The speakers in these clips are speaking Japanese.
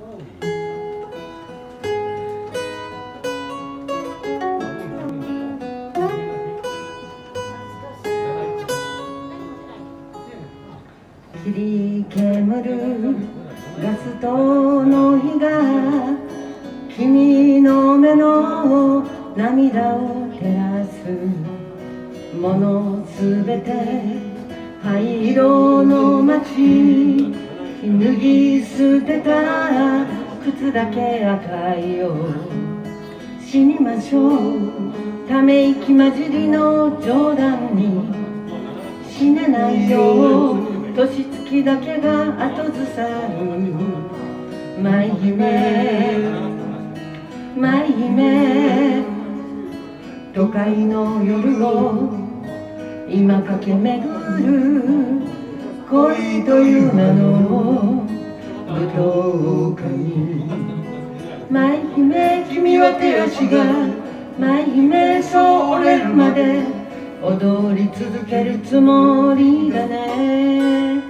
霧煙るガス灯の火が君の目の涙を照らすものすべて灰色の街脱ぎ捨てた靴だけ赤いよ死にましょうため息混じりの冗談に死ねないよ年月だけが後ずさる舞姫舞姫都会の夜を今駆け巡る恋という名の舞踏会舞姫君は手足が舞姫そう折れるまで踊り続けるつもりだね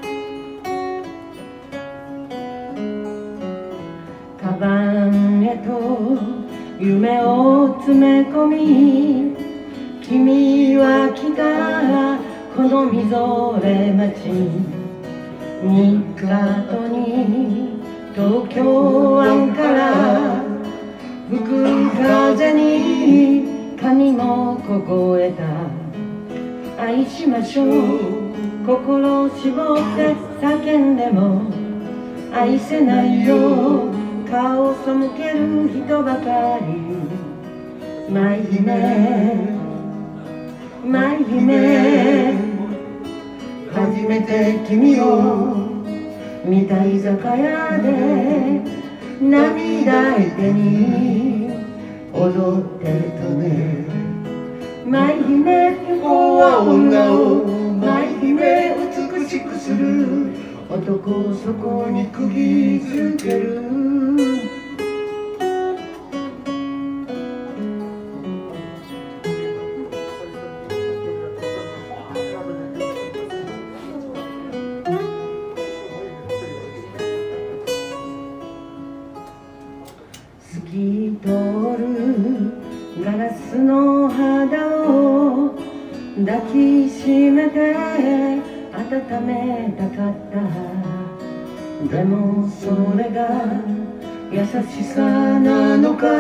カバンへと夢を詰め込み君は来たこのみぞれ町にカートに東京湾から吹く風に髪も凍えた愛しましょう心を絞って叫んでも愛せないよ顔を背ける人ばかり舞姫舞姫初めて君を見た居酒屋で涙手に踊ってたね舞姫男は女を舞姫美しくする男をそこに釘付ける透き通るガラスの肌を抱きしめて温めたかったでもそれが優しさなのか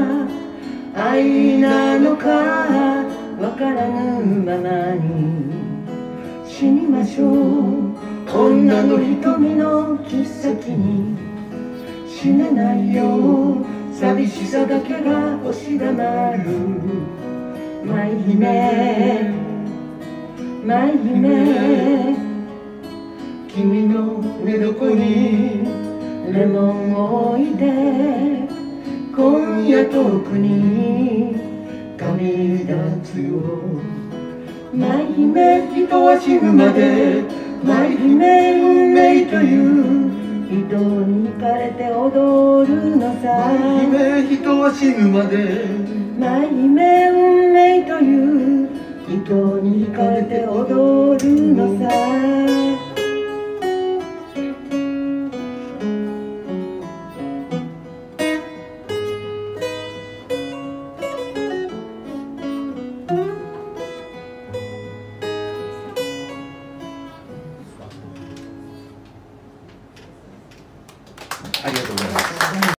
愛なのかわからぬままに死にましょう女の瞳の切っ先に死ねないよ寂しさだけが押し黙る舞姫舞姫君の寝床にレモンを置いて今夜遠くに旅立つよ舞姫人は死ぬまで舞姫運命という人に惹かれて踊るのさ舞姫人は死ぬまで舞姫運命という人に惹かれて踊るのさありがとうございます。